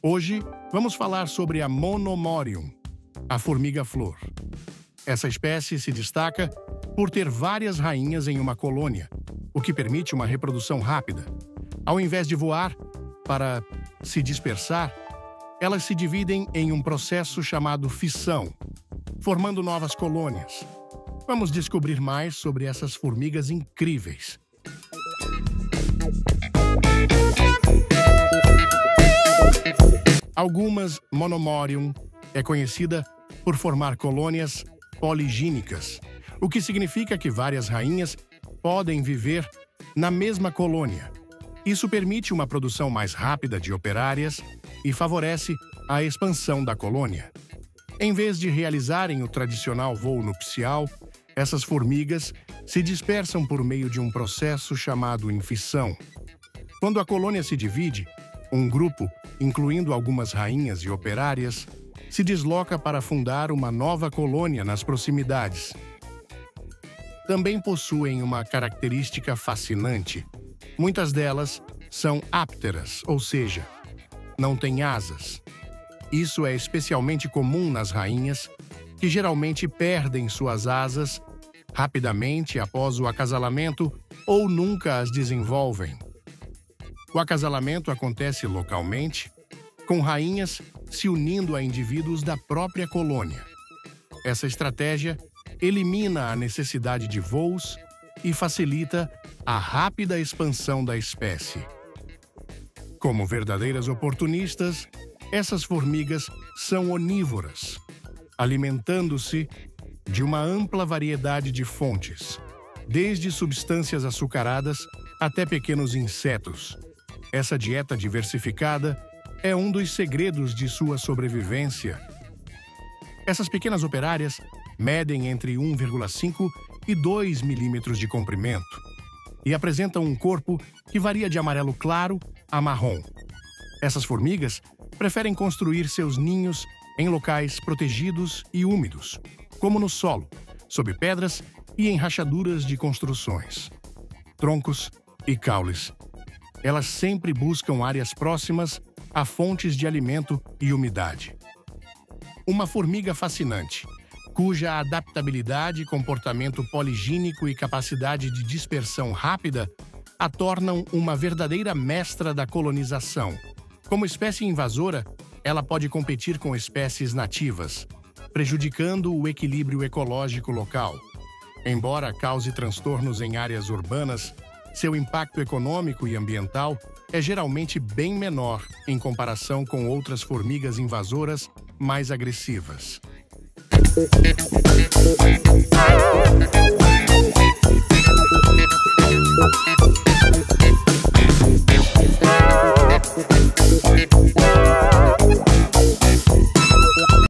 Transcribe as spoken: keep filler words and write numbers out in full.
Hoje, vamos falar sobre a Monomorium, a formiga-flor. Essa espécie se destaca por ter várias rainhas em uma colônia, o que permite uma reprodução rápida. Ao invés de voar para se dispersar, elas se dividem em um processo chamado fissão, formando novas colônias. Vamos descobrir mais sobre essas formigas incríveis. Algumas Monomorium é conhecida por formar colônias poligínicas, o que significa que várias rainhas podem viver na mesma colônia. Isso permite uma produção mais rápida de operárias e favorece a expansão da colônia. Em vez de realizarem o tradicional voo nupcial, essas formigas se dispersam por meio de um processo chamado infissão. Quando a colônia se divide, um grupo, incluindo algumas rainhas e operárias, se desloca para fundar uma nova colônia nas proximidades. Também possuem uma característica fascinante. Muitas delas são ápteras, ou seja, não têm asas. Isso é especialmente comum nas rainhas, que geralmente perdem suas asas rapidamente após o acasalamento ou nunca as desenvolvem. O acasalamento acontece localmente, com rainhas se unindo a indivíduos da própria colônia. Essa estratégia elimina a necessidade de voos e facilita a rápida expansão da espécie. Como verdadeiras oportunistas, essas formigas são onívoras, alimentando-se de uma ampla variedade de fontes, desde substâncias açucaradas até pequenos insetos. Essa dieta diversificada é um dos segredos de sua sobrevivência. Essas pequenas operárias medem entre um vírgula cinco e dois milímetros de comprimento e apresentam um corpo que varia de amarelo claro a marrom. Essas formigas preferem construir seus ninhos em locais protegidos e úmidos, como no solo, sob pedras e em rachaduras de construções, troncos e caules. Elas sempre buscam áreas próximas a fontes de alimento e umidade. Uma formiga fascinante, cuja adaptabilidade, comportamento poligínico e capacidade de dispersão rápida a tornam uma verdadeira mestra da colonização. Como espécie invasora, ela pode competir com espécies nativas, prejudicando o equilíbrio ecológico local. Embora cause transtornos em áreas urbanas, seu impacto econômico e ambiental é geralmente bem menor em comparação com outras formigas invasoras mais agressivas.